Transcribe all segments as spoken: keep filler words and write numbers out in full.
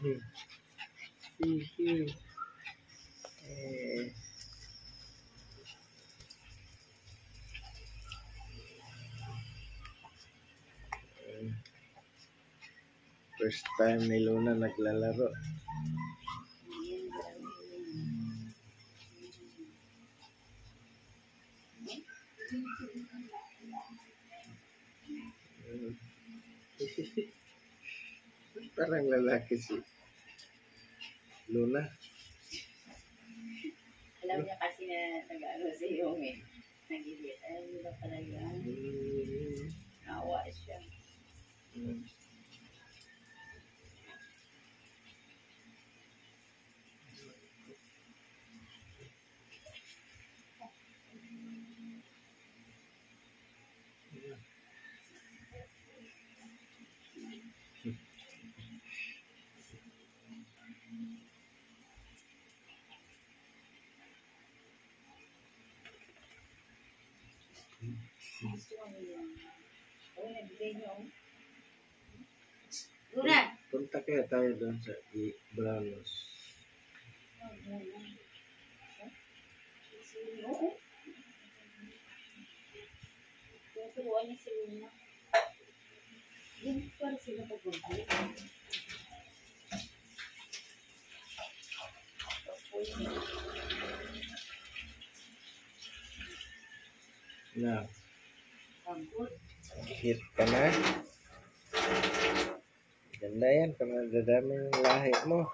Hihi. Eh. First time ni Luna naglalaro. Parang lalaki si Luna. Alam niya kasi na nag-ano si Yung eh. Nag-ibig. Alam niya pala yan. Hmm. Nawa siya. Hmm. Gusto ko yun. Oo, nabigay niyo. Luna! Punta kaya tayo doon sa Bralos. Oo. Tuturuan niya si Luna. Yan para sila pag-balik. Na, Pagod. hit ka na. Ganda yan, kung nadadami yung lahi mo.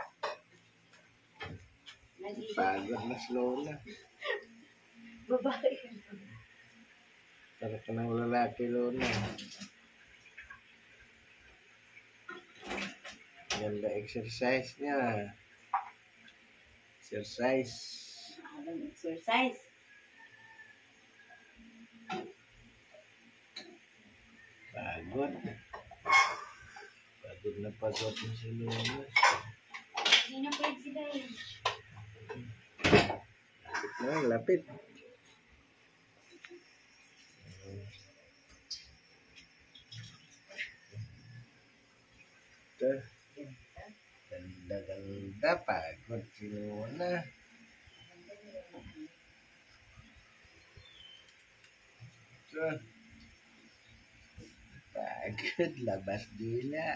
Nag-ibig. Pagod na slow na. Babae. Para ka ng lalaki, Luna. Ganda exercise niya. Exercise. Alam, exercise. Pagod. Pagod na pagod na si Luna. Hindi na pwede sila eh. Lapit na, lapit. Ito. Ganda, ganda. Pagod si Luna. Ito. Pagod, labas dila.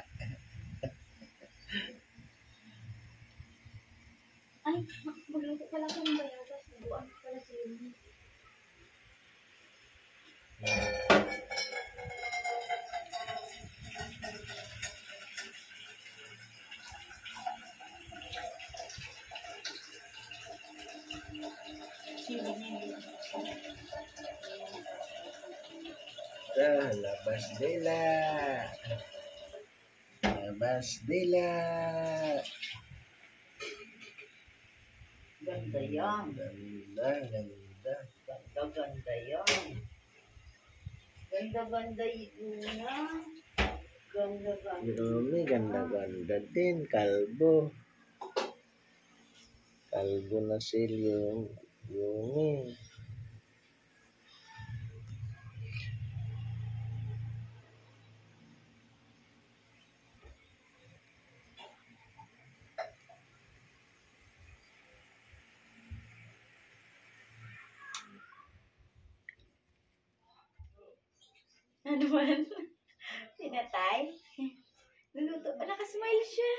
Ay, magluto pala ako ng bayagas. Buwan pala si Luna. Ito, labas dila. Labas dila. Ganda yan. Ganda, ganda. Ganda, ganda yan. Ganda, ganda Luna. Ganda, ganda. Yumi, ganda, ganda din. Kalbo. Kalbo na si Yumi. Yumi. Ano man? Pinatay? Luluto pa, nakasmile siya.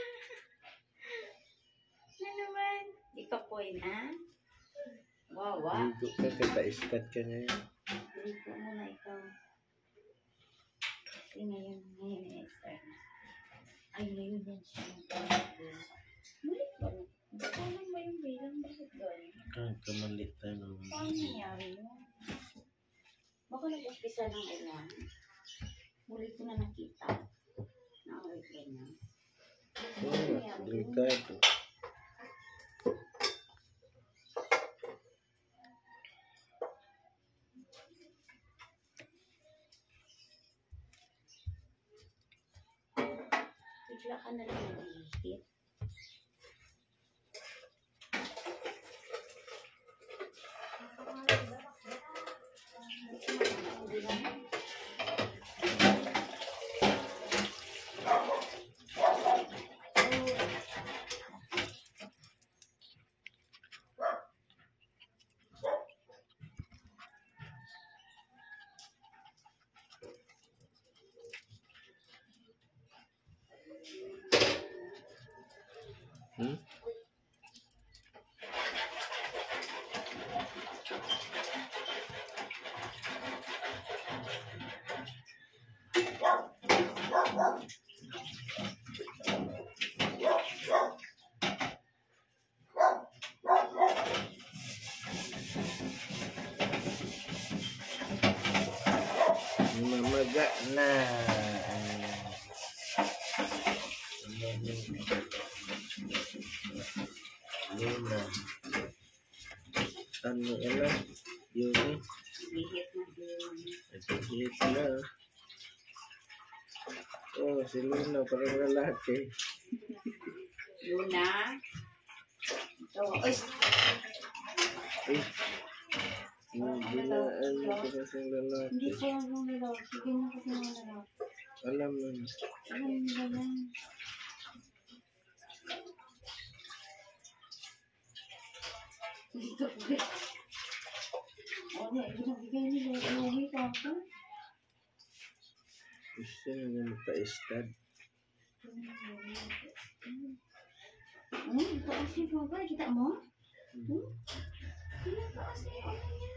Ano man? Di ka po na? Wawa. Ligo ka, kata-iskat ka ngayon. Ligo muna ikaw. Kasi ngayon, ngayon na-start na. Ay, ngayon yan siya. Mulit ba? Paano ba yung bilang? Bakit gano'n? Ah, kamalit tayo. Paano nangyari yun? Baka nag-umpisa ng ulan. Muli ko na nakita. Na ulit ganyan. Oh, delikado. Bigla ka na lang nag-ihit. Hmm? Mamaga na. Luna. Ano ano? Yun. Bihit na din. Nagpihit na. Oh, si Luna, parang lalaki. Luna. Ito. Oy! Eh, hindi na ano ko kasing lalaki. Hindi ko lang yung lalaki. Sige na kasi mga lalaki. Alam mo na. Alam mo ba yan? Dito po. O, di, binabigay nila. Iuwi ka ako. Gusto nyo na pa-stud. Hmm, ito kasi po ba? Kita mo? Hmm? Tingnan ko kasi ano niya.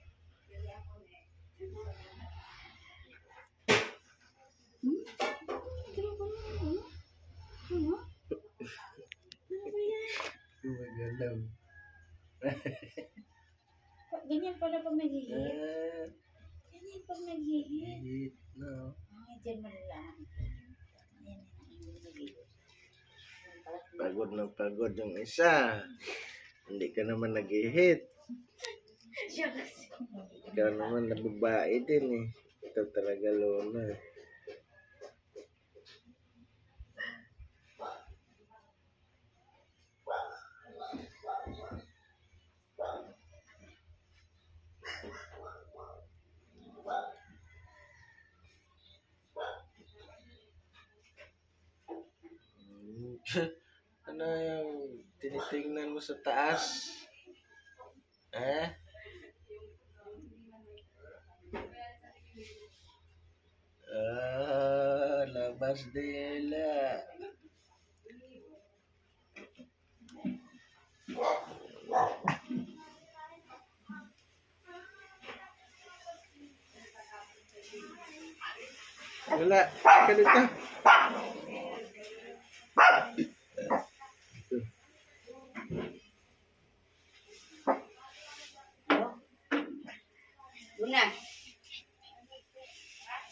Hmm? Tingnan ko na ano? Ano? Ano ba yan? Magalam. Ganyan pala pag nag-hihit. Ah, Ganyan pag nag-hihit. hit na. Ay, dyan malalaman. Yan, yan, nag-hihit. Pagod na pagod yung isa. Hindi ka naman nag-hit. Siya kasi. Ikaw naman na babae din eh. Ito talaga Luna. Ano yung tinitingnan mo sa taas? Eh? Ah, labas nila. Wala, ka dito. Luna.